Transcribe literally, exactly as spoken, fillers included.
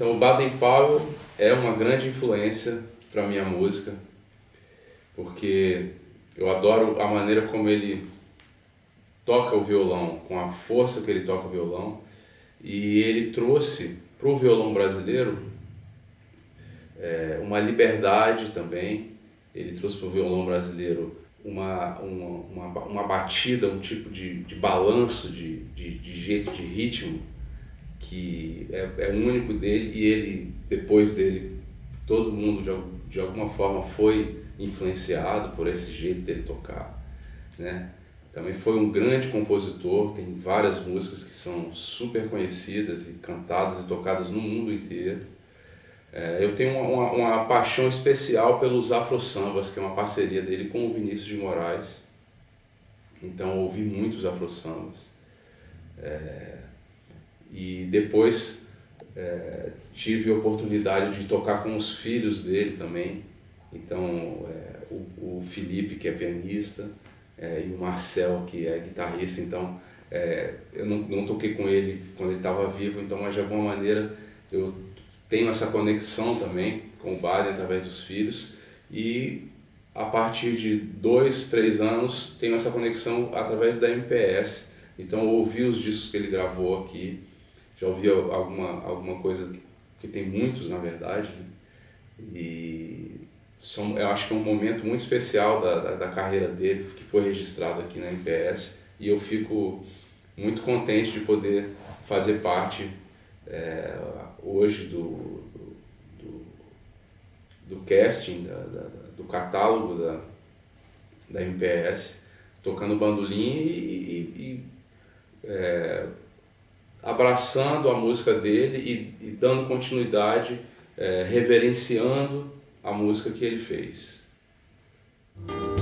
Então o Baden-Powell é uma grande influência para a minha música, porque eu adoro a maneira como ele toca o violão, com a força que ele toca o violão, e ele trouxe para o violão brasileiro é, uma liberdade também. Ele trouxe para o violão brasileiro uma, uma, uma, uma batida, um tipo de, de balanço, de, de, de jeito, de ritmo, que é, é único dele, e ele, depois dele, todo mundo de, de alguma forma foi influenciado por esse jeito dele tocar, né? Também foi um grande compositor, tem várias músicas que são super conhecidas e cantadas e tocadas no mundo inteiro. É, eu tenho uma, uma, uma paixão especial pelos afro-sambas, que é uma parceria dele com o Vinícius de Moraes. Então eu ouvi muitos afro-sambas. É, e depois é, tive a oportunidade de tocar com os filhos dele também. Então é, o, o Felipe, que é pianista, É, e o Marcel, que é guitarrista. Então é, eu não, não toquei com ele quando ele estava vivo, então, mas de alguma maneira eu tenho essa conexão também com o Baden através dos filhos, e a partir de dois, três anos tenho essa conexão através da M P S. Então eu ouvi os discos que ele gravou aqui, já ouvi alguma, alguma coisa, que tem muitos na verdade, e São, eu acho que é um momento muito especial da, da, da carreira dele, que foi registrado aqui na M P S, e eu fico muito contente de poder fazer parte é, hoje do, do, do casting, da, da, do catálogo da, da M P S, tocando bandolim e, e, e é, abraçando a música dele e, e dando continuidade, é, reverenciando a música que ele fez.